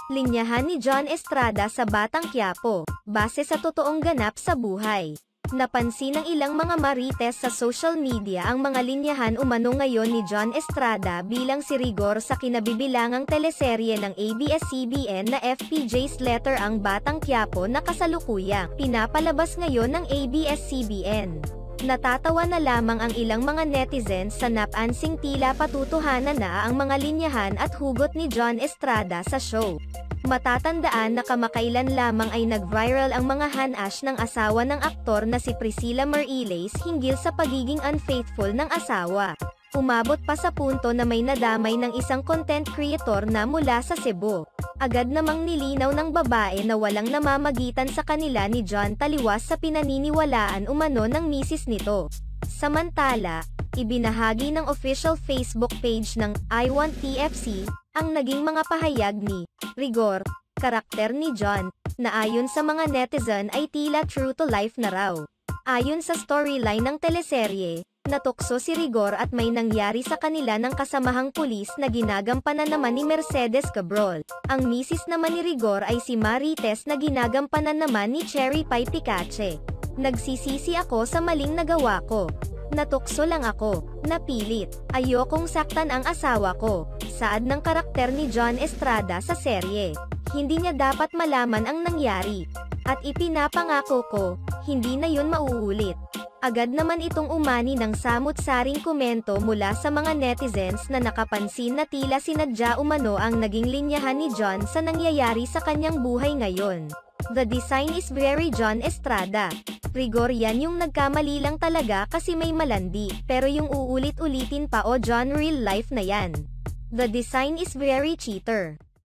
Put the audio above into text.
Linyahan ni John Estrada sa Batang Quiapo, base sa totoong ganap sa buhay. Napansin ng ilang mga marites sa social media ang mga linyahan umano ngayon ni John Estrada bilang si Rigor sa kinabibilangang teleserye ng ABS-CBN na FPJ's Letter ang Batang Quiapo na kasalukuyang pinapalabas ngayon ng ABS-CBN. Natatawa na lamang ang ilang mga netizens sa napansing tila patutuhanan na ang mga linyahan at hugot ni John Estrada sa show. Matatandaan na kamakailan lamang ay nag-viral ang mga hanash ng asawa ng aktor na si Priscilla Mariles hinggil sa pagiging unfaithful ng asawa. Umabot pa sa punto na may nadamay ng isang content creator na mula sa Cebu. Agad namang nilinaw ng babae na walang namamagitan sa kanila ni John taliwas sa pinaniniwalaan umano ng misis nito. Samantala, ibinahagi ng official Facebook page ng I Want TFC, ang naging mga pahayag ni Rigor, karakter ni John, na ayon sa mga netizen ay tila true to life na raw. Ayon sa storyline ng teleserye, natukso si Rigor at may nangyari sa kanila ng kasamahang pulis na ginagampanan naman ni Mercedes Cabrol. Ang misis naman ni Rigor ay si Marites na ginagampanan naman ni Cherry Pie Picache. Nagsisisi ako sa maling nagawa ko. Natukso lang ako, napilit. Ayokong saktan ang asawa ko. Saad ng karakter ni John Estrada sa serye. Hindi niya dapat malaman ang nangyari. At ipinapangako ko, hindi na yun mauulit. Agad naman itong umani ng samut-saring komento mula sa mga netizens na nakapansin na tila sinadya umano ang naging linyahan ni John sa nangyayari sa kanyang buhay ngayon. The design is very John Estrada. Rigor yan yung nagkamali lang talaga kasi may malandi, pero yung uulit-ulitin pa o John real life na yan. The design is very cheater.